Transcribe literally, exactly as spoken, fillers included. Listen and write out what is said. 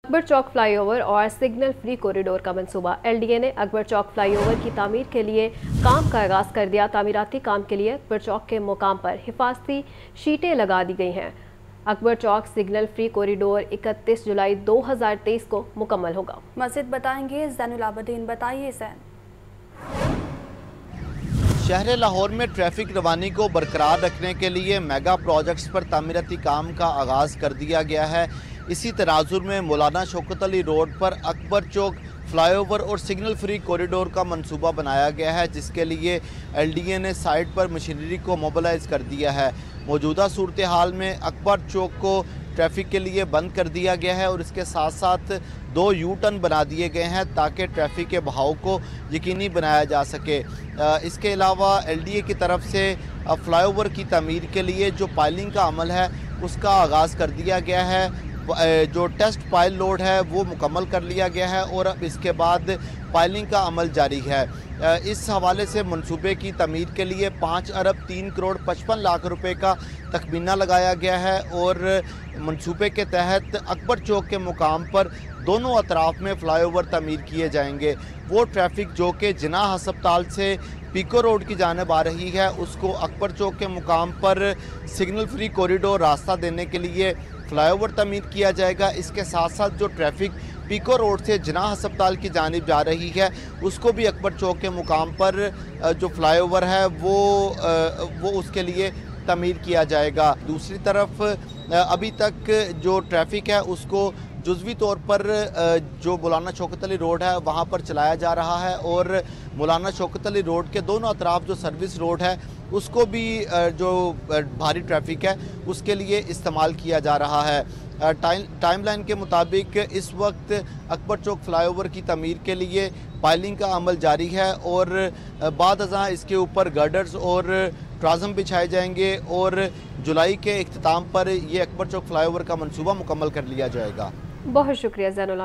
Akbar Chowk flyover और signal free corridor का मंसूबा। एलडीए ने अकबर चौक फ्लाईओवर की तामीर के लिए काम का आगाज कर दिया। तामीराती काम के लिए अकबर चौक के मुकाम पर हिफाजती शीटें लगा दी गई हैं। Akbar Chowk signal free corridor इकतीस जुलाई दो हज़ार तेईस को मुकम्मल होगा। मज़ीद बताएंगे ज़ैनुल आबिदीन। बताइए ज़ैन। शहर लाहौर में ट्रैफिक रवानी को बरकरार रखने के लिए मेगा प्रोजेक्ट्स पर तामीराती काम का आगाज़ कर दिया गया है। इसी तनाजुर में मौलाना शौकत अली रोड पर अकबर चौक फ्लाईओवर और सिग्नल फ्री कॉरिडोर का मंसूबा बनाया गया है, जिसके लिए एलडीए ने साइट पर मशीनरी को मोबिलाइज कर दिया है। मौजूदा सूरत हाल में अकबर चौक को ट्रैफिक के लिए बंद कर दिया गया है और इसके साथ साथ दो यू टर्न बना दिए गए हैं ताकि ट्रैफिक के बहाव को यकीनी बनाया जा सके। इसके अलावा एलडीए की तरफ से फ्लाईओवर की तमीर के लिए जो पाइलिंग का अमल है उसका आगाज़ कर दिया गया है। जो टेस्ट पाइल लोड है वो मुकम्मल कर लिया गया है और अब इसके बाद पाइलिंग का अमल जारी है। इस हवाले से मंसूबे की तमीर के लिए पाँच अरब तीन करोड़ पचपन लाख रुपए का तखमीना लगाया गया है और मंसूबे के तहत अकबर चौक के मुकाम पर दोनों अतराफ में फ्लाईओवर तमीर किए जाएंगे। वो ट्रैफिक जो कि जिना हस्पताल से पीको रोड की जानिब आ रही है उसको अकबर चौक के मुकाम पर सिग्नल फ्री कॉरिडोर रास्ता देने के लिए फ्लाईओवर तमीर किया जाएगा। इसके साथ साथ जो ट्रैफिक पीको रोड से जिना हस्पताल की जानिब जा रही है उसको भी अकबर चौक के मुकाम पर जो फ्लाईओवर है वो वो उसके लिए तमीर किया जाएगा। दूसरी तरफ अभी तक जो ट्रैफिक है उसको जुज़वी तौर पर जो मौलाना शौकत अली रोड है वहाँ पर चलाया जा रहा है और मौलाना शौकत अली रोड के दोनों अतराफ जो सर्विस रोड है उसको भी जो भारी ट्रैफिक है उसके लिए इस्तेमाल किया जा रहा है। टाइम टाइमलाइन के मुताबिक इस वक्त अकबर चौक फ्लाईओवर की तमीर के लिए पाइलिंग का अमल जारी है और बाद अज़ां इसके ऊपर गर्डर्स और ट्राज़म बिछाए जाएंगे और जुलाई के इख्तिताम पर ये अकबर चौक फ्लाईओवर का मंसूबा मुकम्मल कर लिया जाएगा। बहुत शुक्रिया ज़ैनुल।